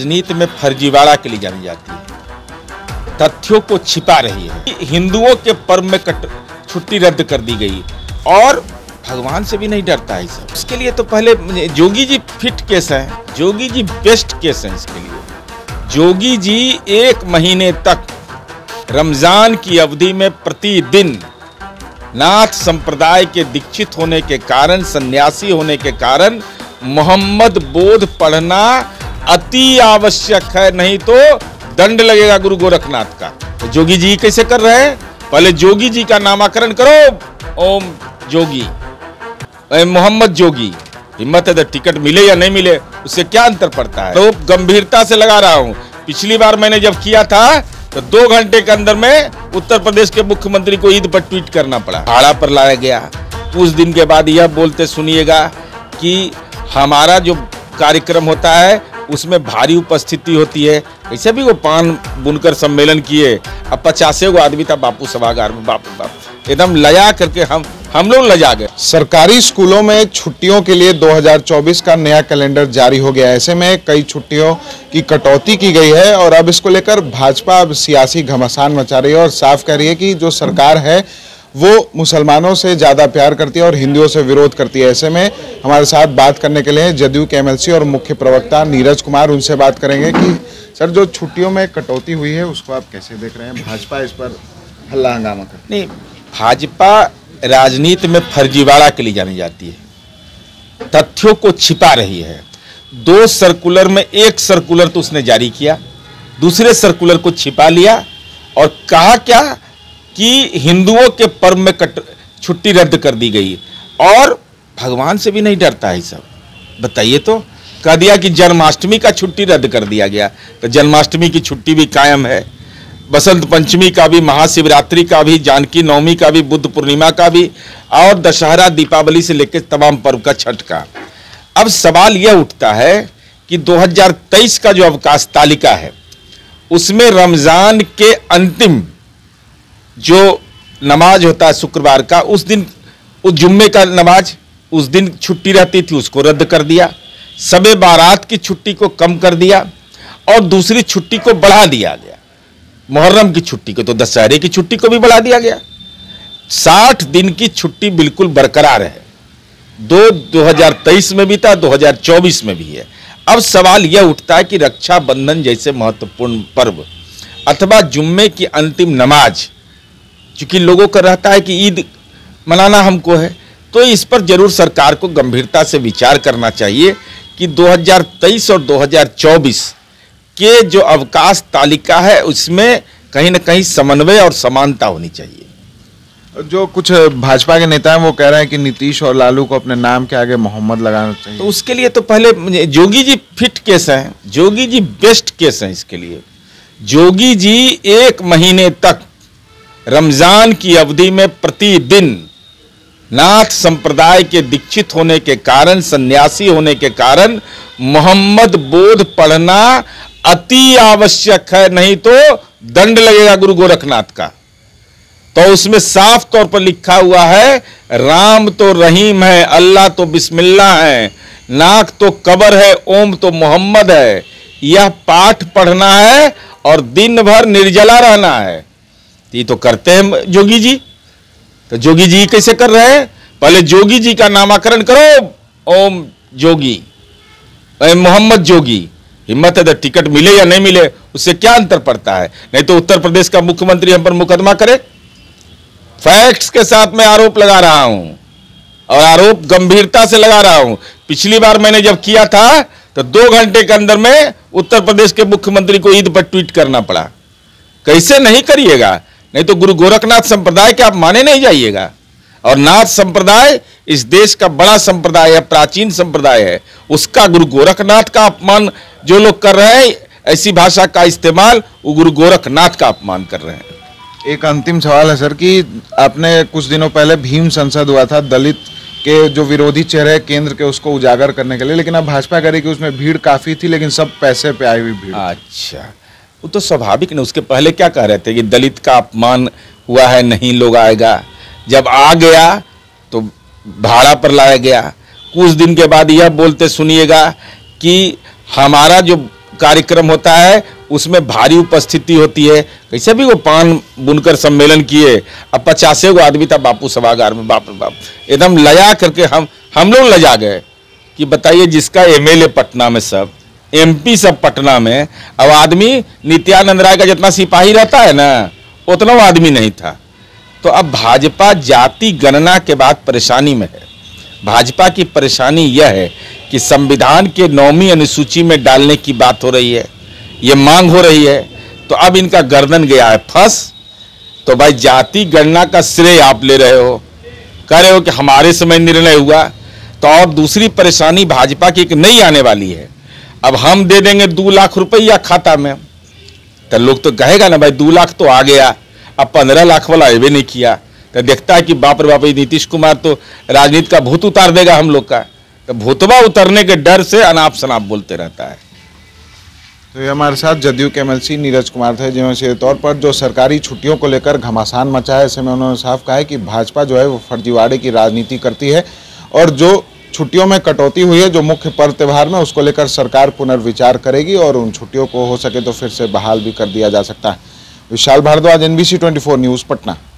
राजनीति में फर्जीवाड़ा के लिए जानी जाती है, तथ्यों को छिपा रही है। हिंदुओं के पर्व में छुट्टी रद्द कर दी गई और भगवान से भी नहीं डरता है सब। इसके लिए तो पहले जोगी जी फिट केस है, जोगी जी बेस्ट केस है। इसके लिए जोगी जी 1 महीने तक रमजान की अवधि में प्रतिदिन नाथ संप्रदाय के दीक्षित होने के कारण, सन्यासी होने के कारण मोहम्मद बोध पढ़ना अति आवश्यक है, नहीं तो दंड लगेगा गुरु गोरखनाथ का। तो जोगी जी कैसे कर रहे हैं? पहले जोगी जी का नामकरण करो, ओम जोगी, मोहम्मद जोगी। हिम्मत है तो टिकट मिले या नहीं मिले, उससे क्या अंतर पड़ता है। तो गंभीरता से लगा रहा हूं। पिछली बार मैंने जब किया था तो 2 घंटे के अंदर में उत्तर प्रदेश के मुख्यमंत्री को ईद पर ट्वीट करना पड़ा, भाड़ा पर लाया गया। कुछ दिन के बाद यह बोलते सुनिएगा कि हमारा जो कार्यक्रम होता है उसमें भारी उपस्थिति होती है। ऐसे भी वो पान बुनकर सम्मेलन किए, अब 50 आदमी था बापू सभागार में, बाप एकदम लजा करके हम लोग लजा गए। सरकारी स्कूलों में छुट्टियों के लिए 2024 का नया कैलेंडर जारी हो गया है। ऐसे में कई छुट्टियों की कटौती की गई है और अब इसको लेकर भाजपा अब सियासी घमासान मचा रही है और साफ कह रही है कि जो सरकार है वो मुसलमानों से ज़्यादा प्यार करती है और हिंदुओं से विरोध करती है। ऐसे में हमारे साथ बात करने के लिए जदयू के एमएलसी और मुख्य प्रवक्ता नीरज कुमार, उनसे बात करेंगे कि सर जो छुट्टियों में कटौती हुई है उसको आप कैसे देख रहे हैं? भाजपा इस पर हल्ला हंगामा कर नहीं, भाजपा राजनीति में फर्जीवाड़ा के लिए जानी जाती है, तथ्यों को छिपा रही है। 2 सर्कुलर में एक सर्कुलर तो उसने जारी किया, दूसरे सर्कुलर को छिपा लिया और कहा क्या कि हिंदुओं के पर्व में छुट्टी रद्द कर दी गई और भगवान से भी नहीं डरता है सब। बताइए तो, कह दिया कि जन्माष्टमी का छुट्टी रद्द कर दिया गया, तो जन्माष्टमी की छुट्टी भी कायम है, बसंत पंचमी का भी, महाशिवरात्रि का भी, जानकी नवमी का भी, बुद्ध पूर्णिमा का भी और दशहरा दीपावली से लेकर तमाम पर्व का, छठ का। अब सवाल यह उठता है कि 2023 का जो अवकाश तालिका है उसमें रमजान के अंतिम जो नमाज होता है शुक्रवार का, उस दिन उस जुम्मे का नमाज उस दिन छुट्टी रहती थी, उसको रद्द कर दिया। सबे बारात की छुट्टी को कम कर दिया और दूसरी छुट्टी को बढ़ा दिया गया, मुहर्रम की छुट्टी को, तो दशहरे की छुट्टी को भी बढ़ा दिया गया। 60 दिन की छुट्टी बिल्कुल बरकरार है। 2023 में भी था, 2024 में भी है। अब सवाल यह उठता है कि रक्षाबंधन जैसे महत्वपूर्ण पर्व अथवा जुम्मे की अंतिम नमाज, चूंकि लोगों का रहता है कि ईद मनाना हमको है, तो इस पर जरूर सरकार को गंभीरता से विचार करना चाहिए कि 2023 और 2024 के जो अवकाश तालिका है उसमें कहीं ना कहीं समन्वय और समानता होनी चाहिए। जो कुछ भाजपा के नेता हैं वो कह रहे हैं कि नीतीश और लालू को अपने नाम के आगे मोहम्मद लगाना चाहिए। तो उसके लिए तो पहले जोगी जी फिट केस है, जोगी जी बेस्ट केस है। इसके लिए जोगी जी 1 महीने तक रमजान की अवधि में प्रतिदिन नाथ संप्रदाय के दीक्षित होने के कारण, सन्यासी होने के कारण मोहम्मद बोध पढ़ना अति आवश्यक है, नहीं तो दंड लगेगा गुरु गोरखनाथ का। तो उसमें साफ तौर पर लिखा हुआ है, राम तो रहीम है, अल्लाह तो बिस्मिल्लाह है, नाक तो कबर है, ओम तो मोहम्मद है। यह पाठ पढ़ना है और दिन भर निर्जला रहना है। ये तो करते हैं जोगी जी। तो जोगी जी कैसे कर रहे हैं? पहले जोगी जी का नामकरण करो, ओम जोगी, मोहम्मद जोगी। हिम्मत है तो टिकट मिले या नहीं मिले, उससे क्या अंतर पड़ता है। नहीं तो उत्तर प्रदेश का मुख्यमंत्री हम पर मुकदमा करे। फैक्ट्स के साथ मैं आरोप लगा रहा हूं और आरोप गंभीरता से लगा रहा हूं। पिछली बार मैंने जब किया था तो 2 घंटे के अंदर में उत्तर प्रदेश के मुख्यमंत्री को ईद पर ट्वीट करना पड़ा। कैसे नहीं करिएगा, नहीं तो गुरु गोरखनाथ संप्रदाय के आप माने नहीं जाइएगा। और नाथ संप्रदाय इस देश का बड़ा संप्रदाय है, प्राचीन संप्रदाय है, उसका गुरु गोरखनाथ का अपमान जो लोग कर रहे हैं, ऐसी भाषा का इस्तेमाल, वो गुरु गोरखनाथ का अपमान कर रहे हैं। एक अंतिम सवाल है सर कि आपने कुछ दिनों पहले भीम संसद हुआ था, दलित के जो विरोधी चेहरे केंद्र के उसको उजागर करने के लिए, लेकिन अब भाजपा कह रही कि उसमें भीड़ काफी थी लेकिन सब पैसे पे आई हुई भीड़। अच्छा, वो तो स्वाभाविक नहीं। उसके पहले क्या कह रहे थे कि दलित का अपमान हुआ है, नहीं लोग आएगा। जब आ गया तो भाड़ा पर लाया गया। कुछ दिन के बाद यह बोलते सुनिएगा कि हमारा जो कार्यक्रम होता है उसमें भारी उपस्थिति होती है। कैसे भी वो पान बुनकर सम्मेलन किए, अब 50 गो आदमी था बापू सभागार में, बाप रे बाप, एकदम लजा करके हम लोग लजा गए कि बताइए जिसका एमएलए पटना में सब, एमपी सब पटना में, अब आदमी नित्यानंद राय का जितना सिपाही रहता है ना उतना वो आदमी नहीं था। तो अब भाजपा जाति गणना के बाद परेशानी में है। भाजपा की परेशानी यह है कि संविधान के 9वीं अनुसूची में डालने की बात हो रही है, ये मांग हो रही है, तो अब इनका गर्दन गया है फंस। तो भाई जाति गणना का श्रेय आप ले रहे हो, कह रहे हो कि हमारे समय निर्णय हुआ। तो और दूसरी परेशानी भाजपा की एक नई आने वाली है, अब हम दे देंगे 2 लाख रुपया खाता में, तो लोग तो कहेगा ना भाई 2 लाख तो आ गया, अब 15 लाख वाला अबे नहीं किया, तो देखता है कि बाप रे बाप नीतीश कुमार तो राजनीति का भूत उतार देगा हम लोग का। तो भूतवा उतरने के डर से अनाप शनाप बोलते रहता है। तो ये हमारे साथ जदयू के एमएलसी नीरज कुमार थे, जिन्होंने तौर पर जो सरकारी छुट्टियों को लेकर घमासान मचा है, ऐसे में उन्होंने साफ कहा है कि भाजपा जो है वो फर्जीवाड़े की राजनीति करती है और जो छुट्टियों में कटौती हुई है जो मुख्य पर्व त्यौहार में, उसको लेकर सरकार पुनर्विचार करेगी और उन छुट्टियों को हो सके तो फिर से बहाल भी कर दिया जा सकता है। Vishal Bhardwaj, NBC 24 news, Patna.